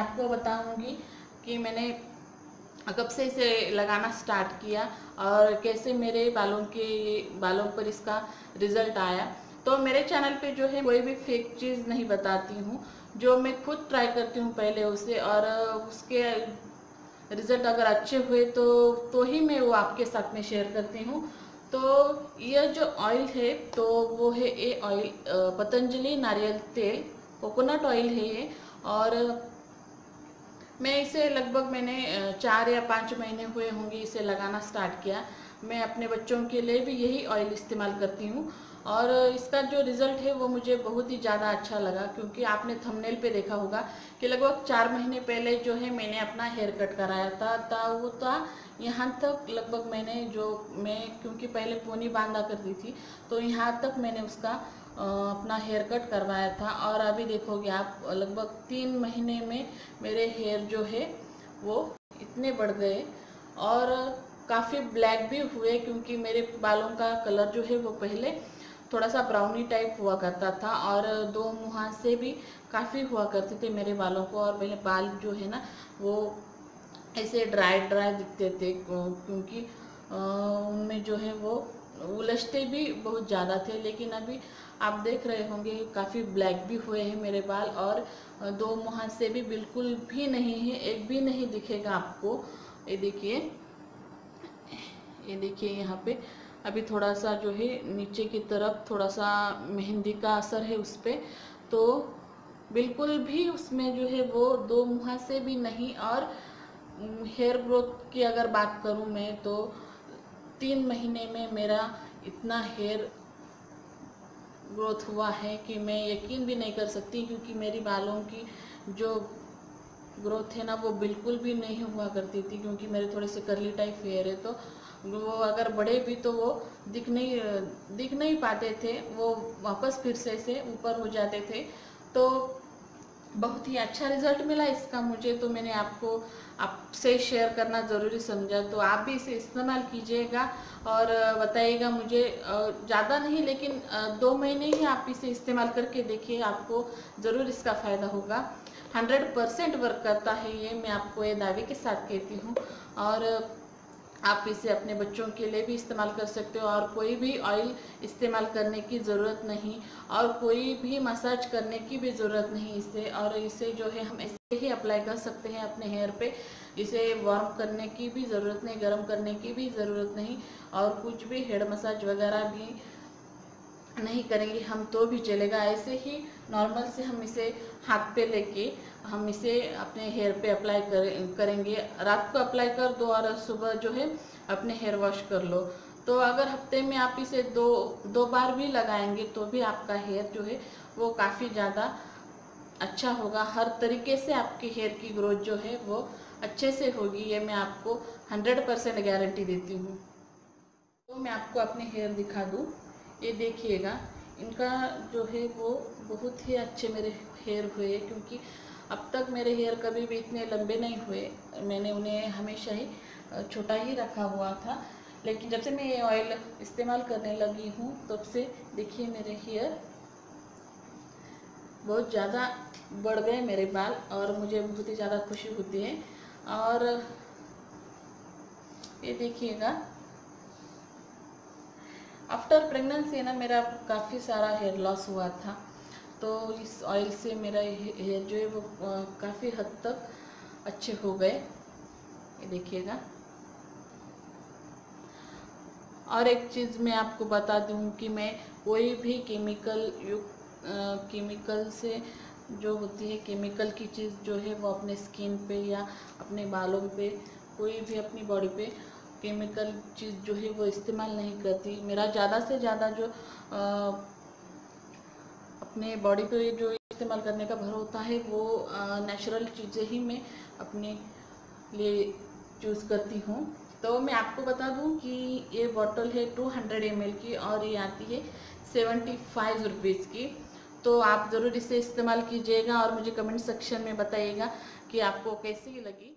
आपको बताऊंगी कि मैंने कब से इसे लगाना स्टार्ट किया और कैसे मेरे बालों पर इसका रिजल्ट आया। तो मेरे चैनल पे जो है कोई भी फेक चीज़ नहीं बताती हूँ, जो मैं खुद ट्राई करती हूँ पहले उसे, और उसके रिजल्ट अगर अच्छे हुए तो ही मैं वो आपके साथ में शेयर करती हूँ। तो यह जो ऑयल है तो वो है ये ऑयल पतंजलि नारियल तेल, कोकोनट ऑयल है ये। और मैं इसे लगभग मैंने 4 या 5 महीने हुए होंगे इसे लगाना स्टार्ट किया। मैं अपने बच्चों के लिए भी यही ऑयल इस्तेमाल करती हूँ और इसका जो रिज़ल्ट है वो मुझे बहुत ही ज़्यादा अच्छा लगा, क्योंकि आपने थंबनेल पे देखा होगा कि लगभग 4 महीने पहले जो है मैंने अपना हेयर कट कराया था वो था यहाँ तक। लगभग मैं क्योंकि पहले पोनी बांधा करती थी तो यहाँ तक मैंने उसका अपना हेयर कट करवाया था। और अभी देखोगे आप लगभग 3 महीने में मेरे हेयर जो है वो इतने बढ़ गए और काफ़ी ब्लैक भी हुए, क्योंकि मेरे बालों का कलर जो है वो पहले थोड़ा सा ब्राउनी टाइप हुआ करता था और 2 मुहां से भी काफ़ी हुआ करते थे मेरे बालों को। और मेरे बाल जो है ना वो ऐसे ड्राई ड्राई दिखते थे, क्योंकि उनमें जो है वो उलझते भी बहुत ज़्यादा थे। लेकिन अभी आप देख रहे होंगे काफ़ी ब्लैक भी हुए हैं मेरे बाल और 2 मुहां से भी बिल्कुल भी नहीं है, एक भी नहीं दिखेगा आपको। ये देखिए यहाँ पे अभी थोड़ा सा जो है नीचे की तरफ थोड़ा सा मेहंदी का असर है उस पर, तो बिल्कुल भी उसमें जो है वो 2 मुहां से भी नहीं। और हेयर ग्रोथ की अगर बात करूं मैं तो 3 महीने में मेरा इतना हेयर ग्रोथ हुआ है कि मैं यकीन भी नहीं कर सकती, क्योंकि मेरी बालों की जो ग्रोथ है ना वो बिल्कुल भी नहीं हुआ करती थी, क्योंकि मेरे थोड़े से कर्ली टाइप हेयर है तो वो अगर बढ़े भी तो वो दिख नहीं पाते थे, वो वापस फिर से ऊपर हो जाते थे। तो बहुत ही अच्छा रिजल्ट मिला इसका मुझे, तो मैंने आपसे शेयर करना ज़रूरी समझा। तो आप भी इसे इस्तेमाल कीजिएगा और बताइएगा मुझे। ज़्यादा नहीं लेकिन 2 महीने ही आप इसे इस्तेमाल करके देखिए, आपको ज़रूर इसका फ़ायदा होगा। 100% वर्क करता है ये, मैं आपको ये दावे के साथ कहती हूँ। और आप इसे अपने बच्चों के लिए भी इस्तेमाल कर सकते हो और कोई भी ऑयल इस्तेमाल करने की ज़रूरत नहीं और कोई भी मसाज करने की भी ज़रूरत नहीं इसे। और इसे जो है हम ऐसे ही अप्लाई कर सकते हैं अपने हेयर पे, इसे वार्म करने की भी ज़रूरत नहीं, गर्म करने की भी ज़रूरत नहीं और कुछ भी हेड मसाज वगैरह भी नहीं करेंगे हम तो भी चलेगा। ऐसे ही नॉर्मल से हम इसे हाथ पे लेके हम इसे अपने हेयर पे अप्लाई करेंगे। रात को अप्लाई कर दो और सुबह जो है अपने हेयर वॉश कर लो। तो अगर हफ्ते में आप इसे दो बार भी लगाएंगे तो भी आपका हेयर जो है वो काफ़ी ज़्यादा अच्छा होगा। हर तरीके से आपके हेयर की ग्रोथ जो है वो अच्छे से होगी, ये मैं आपको 100% गारंटी देती हूँ। तो मैं आपको अपने हेयर दिखा दूँ, ये देखिएगा इनका जो है वो बहुत ही अच्छे मेरे हेयर हुए, क्योंकि अब तक मेरे हेयर कभी भी इतने लंबे नहीं हुए। मैंने उन्हें हमेशा ही छोटा ही रखा हुआ था, लेकिन जब से मैं ये ऑयल इस्तेमाल करने लगी हूँ तब से देखिए मेरे हेयर बहुत ज़्यादा बढ़ गए मेरे बाल और मुझे बहुत ही ज़्यादा खुशी होती है। और ये देखिएगा आफ्टर प्रेगनेंसी ना मेरा काफ़ी सारा हेयर लॉस हुआ था, तो इस ऑयल से मेरा हेयर जो है वो काफ़ी हद तक अच्छे हो गए, ये देखिएगा। और एक चीज़ मैं आपको बता दूं कि मैं कोई भी केमिकल से जो होती है केमिकल की चीज़ जो है वो अपने स्किन पे या अपने बालों पे कोई भी अपनी बॉडी पे केमिकल चीज़ जो है वो इस्तेमाल नहीं करती। मेरा ज़्यादा से ज़्यादा जो अपने बॉडी पे जो इस्तेमाल करने का भर होता है वो नेचुरल चीज़ें ही मैं अपने लिए चूज़ करती हूँ। तो मैं आपको बता दूँ कि ये बॉटल है 200 ml की और ये आती है 75 रुपीज़ की। तो आप ज़रूर इसे इस्तेमाल कीजिएगा और मुझे कमेंट सेक्शन में बताइएगा कि आपको कैसी लगी।